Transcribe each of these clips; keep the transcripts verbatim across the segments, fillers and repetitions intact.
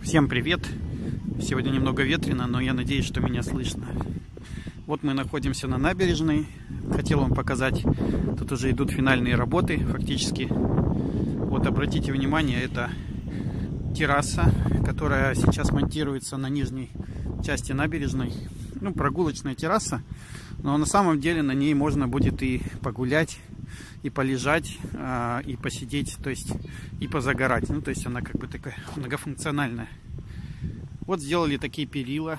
Всем привет! Сегодня немного ветрено, но я надеюсь, что меня слышно. Вот мы находимся на набережной. Хотел вам показать, тут уже идут финальные работы фактически. Вот обратите внимание, это терраса, которая сейчас монтируется на нижней части набережной. Ну, прогулочная терраса, но на самом деле на ней можно будет и погулять, и полежать, и посидеть, то есть и позагорать. Ну, то есть она как бы такая многофункциональная. Вот сделали такие перила.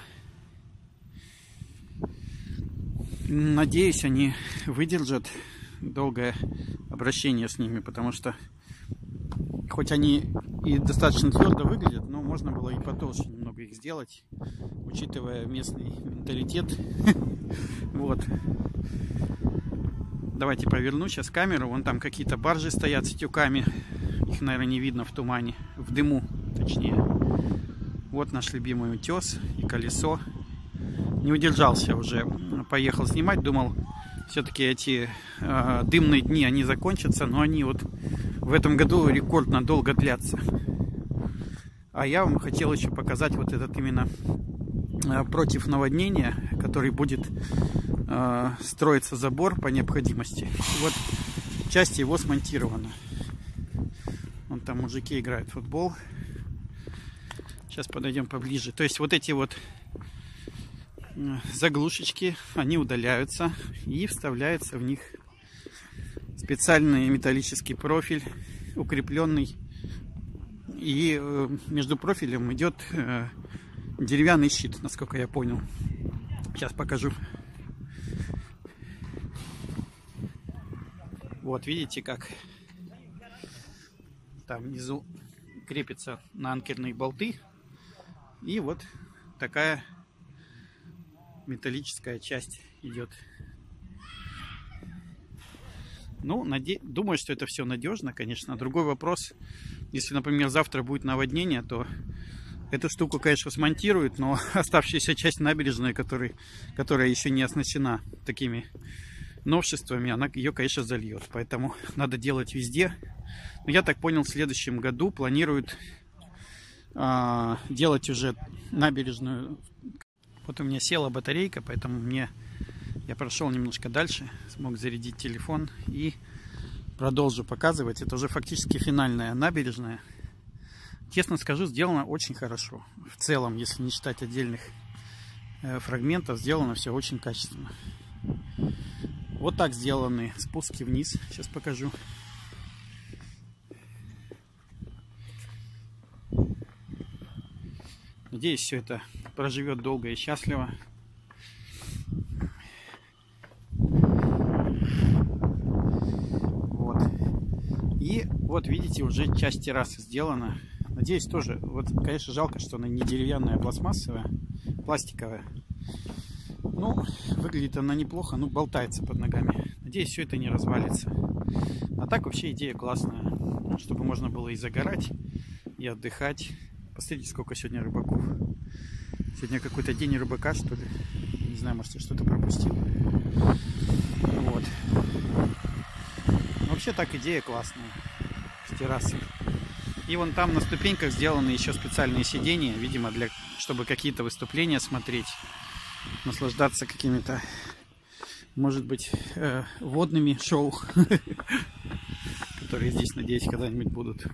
Надеюсь, они выдержат долгое обращение с ними, потому что хоть они и достаточно твердо выглядят, но можно было и потолще немного их сделать, учитывая местный менталитет. Вот. Давайте поверну сейчас камеру. Вон там какие-то баржи стоят с тюками. Их, наверное, не видно в тумане. В дыму, точнее. Вот наш любимый утес и колесо. Не удержался уже. Поехал снимать. Думал, все-таки эти э, дымные дни, они закончатся. Но они вот в этом году рекордно долго длятся. А я вам хотел еще показать вот этот именно э, против наводнения, который будет строится забор по необходимости. Вот часть его смонтирована. Вон там мужики играют в футбол. Сейчас подойдем поближе. То есть вот эти вот заглушечки, они удаляются и вставляется в них специальный металлический профиль, укрепленный. И между профилем идет деревянный щит, насколько я понял. Сейчас покажу. Вот, видите, как там внизу крепится на анкерные болты. И вот такая металлическая часть идет. Ну, наде... думаю, что это все надежно, конечно. Другой вопрос, если, например, завтра будет наводнение, то эту штуку, конечно, смонтируют, но оставшаяся часть набережной, который... которая еще не оснащена такими новшествами, она ее, конечно, зальет. Поэтому надо делать везде. Но я так понял, в следующем году планируют э, делать уже набережную. Вот у меня села батарейка, поэтому мне я прошел немножко дальше, смог зарядить телефон и продолжу показывать. Это уже фактически финальная набережная. Честно скажу, сделано очень хорошо. В целом, если не считать отдельных э, фрагментов, сделано все очень качественно. Вот так сделаны спуски вниз. Сейчас покажу. Надеюсь, все это проживет долго и счастливо. Вот. И вот видите, уже часть террасы сделана. Надеюсь, тоже. Вот, конечно, жалко, что она не деревянная, а пластмассовая, пластиковая. Ну, выглядит она неплохо, ну, болтается под ногами. Надеюсь, все это не развалится. А так вообще идея классная. Чтобы можно было и загорать, и отдыхать. Посмотрите, сколько сегодня рыбаков. Сегодня какой-то день рыбака, что ли. Не знаю, может, я что-то пропустил. Вот. Вообще так идея классная. С террасы. И вон там на ступеньках сделаны еще специальные сиденья. Видимо, для, чтобы какие-то выступления смотреть. Наслаждаться какими-то, может быть, э, водными шоу, которые здесь, надеюсь, когда-нибудь будут.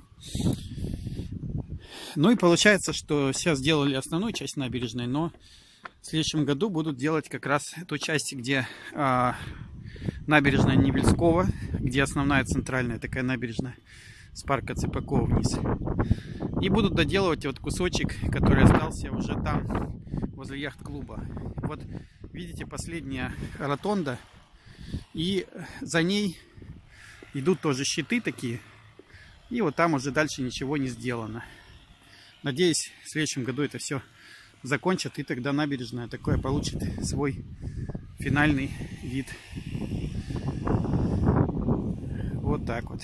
Ну и получается, что сейчас сделали основную часть набережной, но в следующем году будут делать как раз эту часть, где э, набережная Невельского, где основная центральная такая набережная с парка Цыпакова вниз. И будут доделывать вот кусочек, который остался уже там, возле яхт-клуба. Вот видите, последняя ротонда, и за ней идут тоже щиты такие, и вот там уже дальше ничего не сделано. Надеюсь, в следующем году это все закончат, и тогда набережная такое получит свой финальный вид. Вот так вот.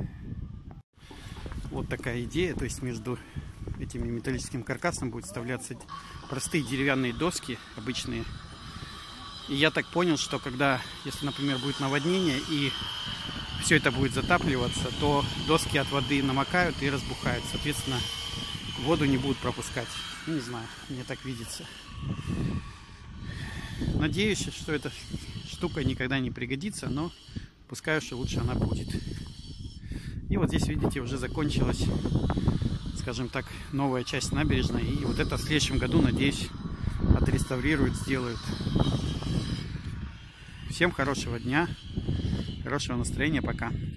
Вот такая идея, то есть между этими металлическим каркасом будут вставляться простые деревянные доски, обычные. И я так понял, что когда, если, например, будет наводнение и все это будет затапливаться, то доски от воды намокают и разбухают. Соответственно, воду не будут пропускать. Не знаю, мне так видится. Надеюсь, что эта штука никогда не пригодится, но пускай уж лучше она будет. И вот здесь, видите, уже закончилась, скажем так, новая часть набережной. И вот это в следующем году, надеюсь, отреставрируют, сделают. Всем хорошего дня, хорошего настроения, пока.